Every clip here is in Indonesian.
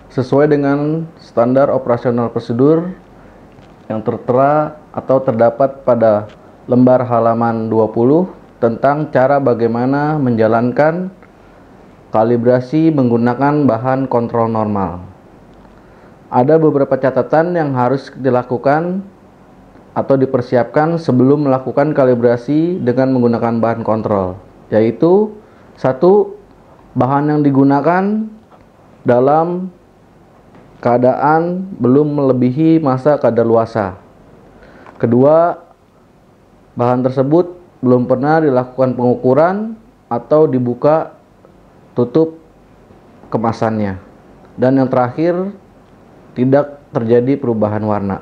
sesuai dengan standar operasional prosedur yang tertera atau terdapat pada lembar halaman 20 tentang cara bagaimana menjalankan kalibrasi menggunakan bahan kontrol normal. Ada beberapa catatan yang harus dilakukan atau dipersiapkan sebelum melakukan kalibrasi dengan menggunakan bahan kontrol, yaitu 1. Bahan yang digunakan dalam keadaan belum melebihi masa kadaluarsa. 2. Bahan tersebut belum pernah dilakukan pengukuran atau dibuka tutup kemasannya. Dan yang terakhir, tidak terjadi perubahan warna.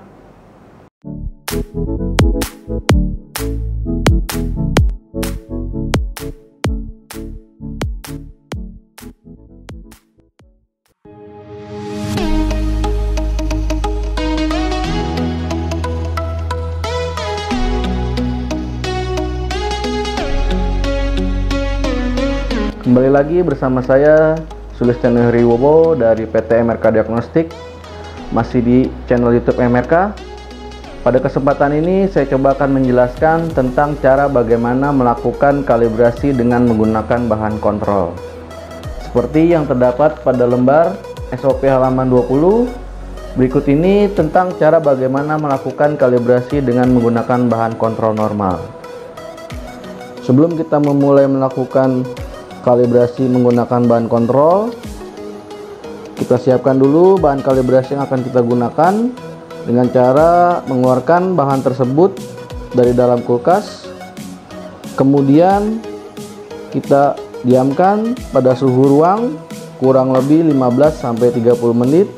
Kembali lagi bersama saya Sulistiano Heriwobo dari PT MRK Diagnostik, masih di channel YouTube MRK. Pada kesempatan ini saya coba akan menjelaskan tentang cara bagaimana melakukan kalibrasi dengan menggunakan bahan kontrol. Seperti yang terdapat pada lembar SOP halaman 20, berikut ini tentang cara bagaimana melakukan kalibrasi dengan menggunakan bahan kontrol normal. Sebelum kita memulai melakukan kalibrasi menggunakan bahan kontrol, kita siapkan dulu bahan kalibrasi yang akan kita gunakan dengan cara mengeluarkan bahan tersebut dari dalam kulkas, kemudian kita diamkan pada suhu ruang kurang lebih 15-30 menit.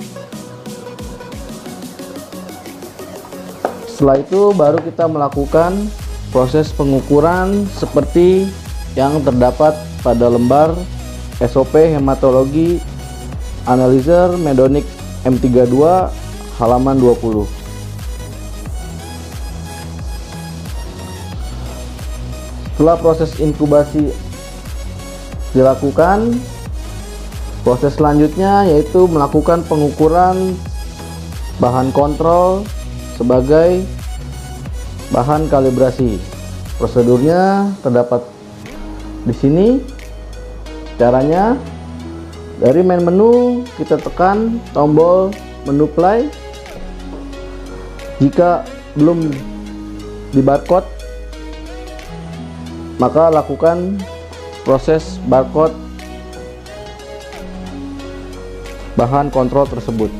Setelah itu baru kita melakukan proses pengukuran seperti yang terdapat pada lembar SOP Hematologi Analyzer Medonic M32 halaman 20. Setelah proses inkubasi dilakukan, proses selanjutnya yaitu melakukan pengukuran bahan kontrol sebagai bahan kalibrasi. Prosedurnya terdapat di sini. Caranya, dari main menu kita tekan tombol menu play. Jika belum di barcode, maka lakukan proses barcode bahan kontrol tersebut.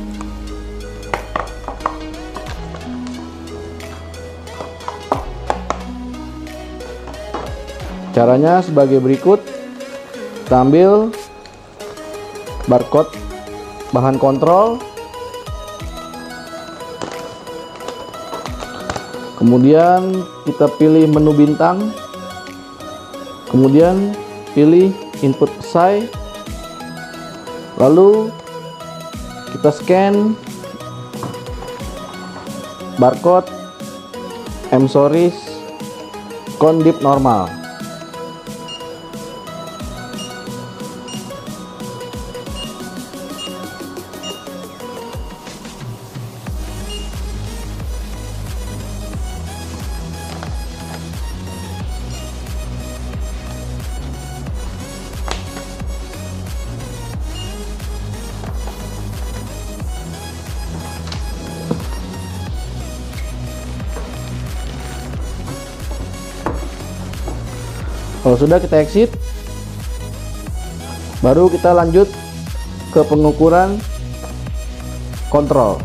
Caranya sebagai berikut. Kita ambil barcode bahan kontrol, kemudian kita pilih menu bintang, kemudian pilih input PSI, lalu kita scan barcode M-Series Condip normal. Kalau sudah, kita exit, baru kita lanjut ke pengukuran kontrol.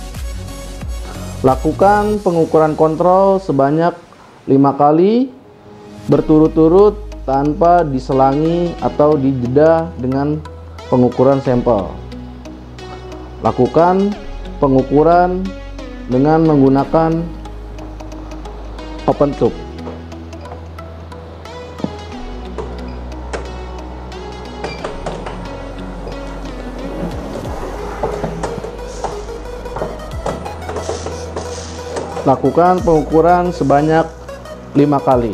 Lakukan pengukuran kontrol sebanyak 5 kali berturut-turut tanpa diselangi atau dijeda dengan pengukuran sampel. Lakukan pengukuran dengan menggunakan open tube. Lakukan pengukuran sebanyak 5 kali.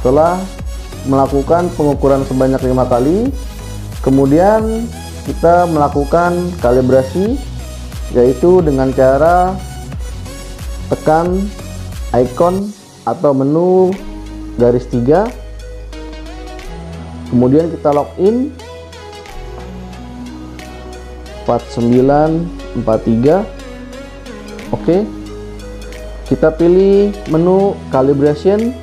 Setelah melakukan pengukuran sebanyak 5 kali, kemudian kita melakukan kalibrasi, yaitu dengan cara tekan icon atau menu garis 3, kemudian kita login 4943. Oke, kita pilih menu calibration.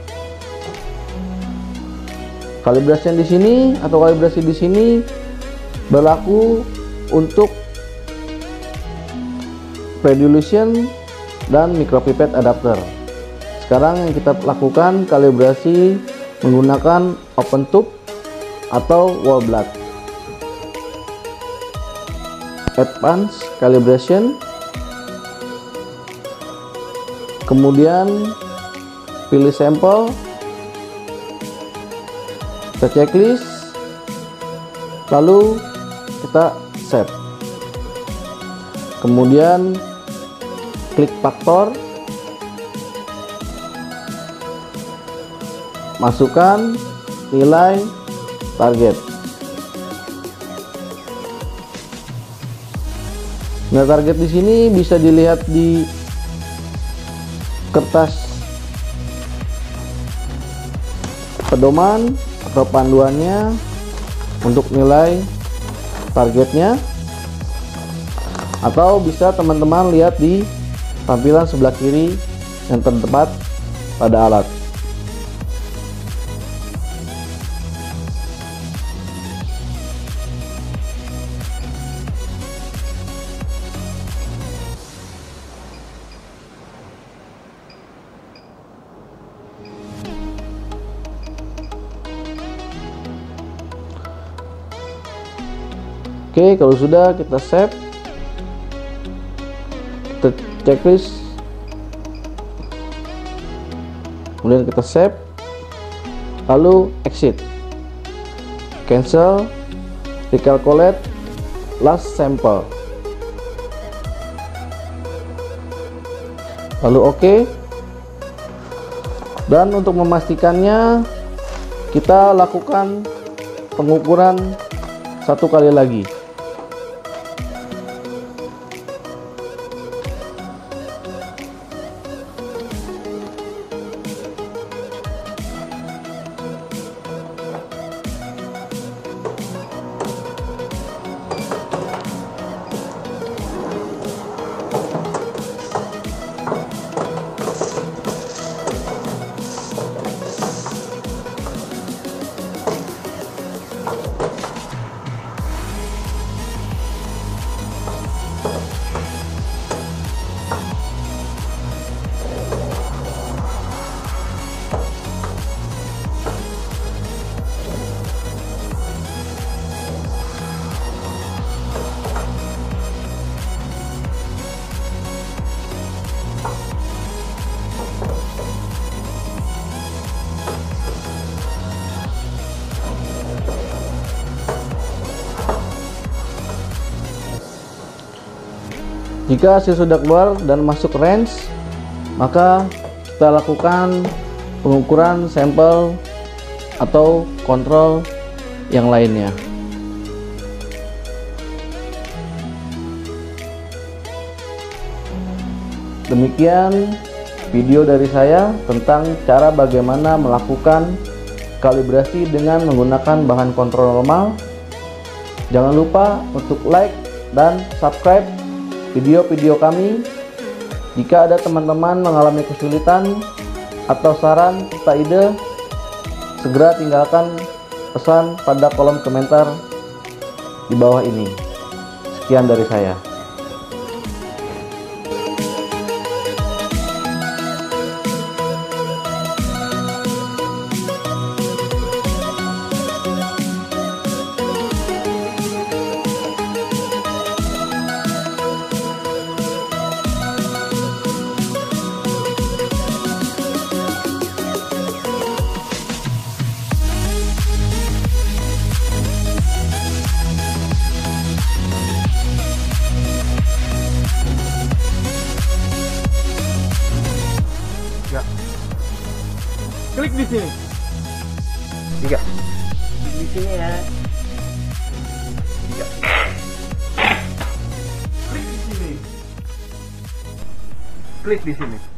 Calibration di sini atau kalibrasi di sini berlaku untuk pre-dilution dan micropipette adapter. Sekarang yang kita lakukan kalibrasi menggunakan open tube atau wall blood. Advanced calibration, kemudian pilih sampel, kita checklist, lalu kita save, kemudian klik faktor, masukkan nilai target. Nilai target di sini bisa dilihat di kertas pedoman atau panduannya untuk nilai targetnya, atau bisa teman-teman lihat di tampilan sebelah kiri yang terdekat pada alat. Oke, kalau sudah kita save, kita checklist, kemudian kita save, lalu exit, cancel, recalculate last sample, lalu oke. Dan untuk memastikannya kita lakukan pengukuran satu kali lagi. Jika hasil sudah keluar dan masuk range, maka kita lakukan pengukuran sampel atau kontrol yang lainnya. Demikian video dari saya tentang cara bagaimana melakukan kalibrasi dengan menggunakan bahan kontrol normal. Jangan lupa untuk like dan subscribe video-video kami. Jika ada teman-teman mengalami kesulitan atau saran serta ide, segera tinggalkan pesan pada kolom komentar di bawah ini. Sekian dari saya. Klik di sini. 3. Di sini ya. 3. Klik di sini. Klik di sini.